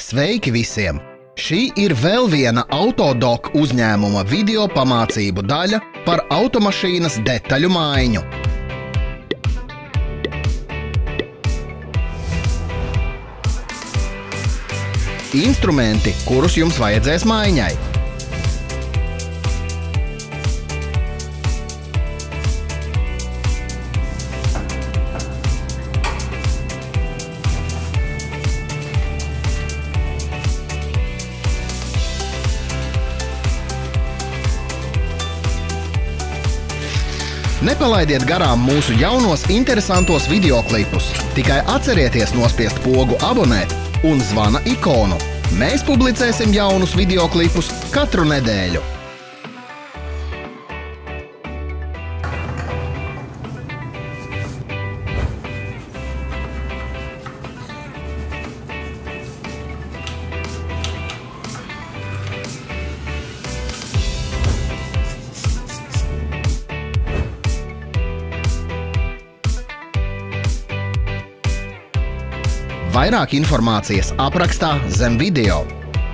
Sveiki visiem! Šī ir vēl viena Autodoc uzņēmuma video pamācību daļa par automašīnas detaļu maiņu. Instrumenti, kurus jums vajadzēs maiņai. Nepalaidiet garām mūsu jaunos interesantos videoklipus. Tikai atcerieties nospiest pogu abonēt un zvana ikonu. Mēs publicēsim jaunus videoklipus katru nedēļu. Vairāk informācijas aprakstā zem video.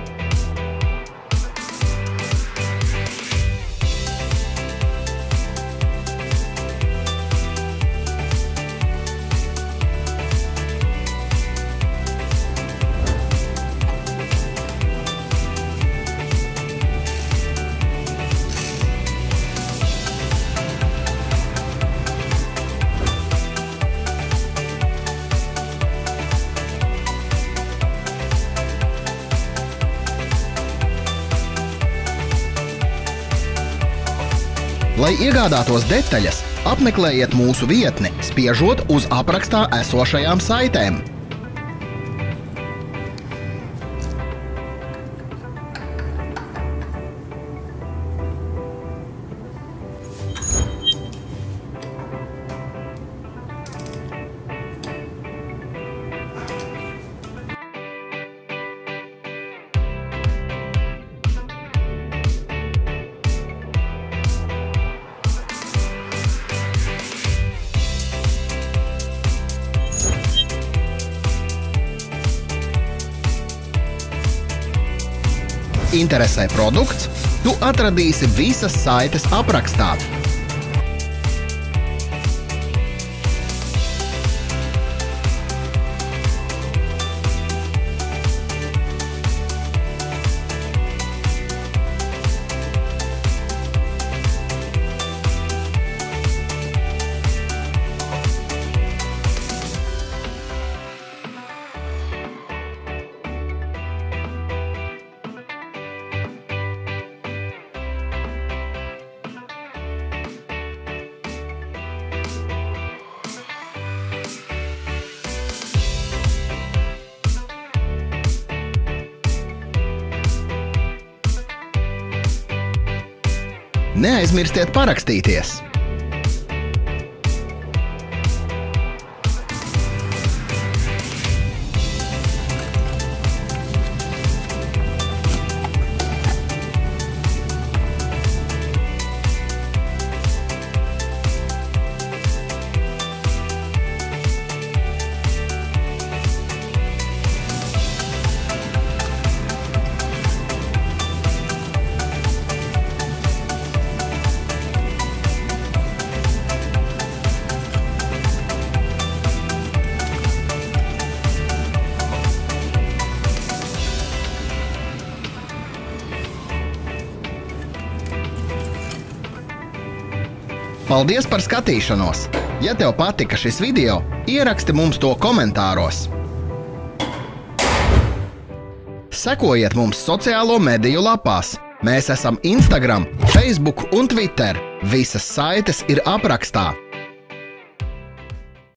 Lai iegādātos detaļas, apmeklējiet mūsu vietni, spiežot uz aprakstā esošajām saitēm. Interesē produkts? Tu atradīsi visas saites aprakstā. Neaizmirstiet parakstīties! Paldies par skatīšanos! Ja tev patika šis video, ieraksti mums to komentāros. Sekojiet mums sociālo mediju lapās. Mēs esam Instagram, Facebook un Twitter. Visas saites ir aprakstā.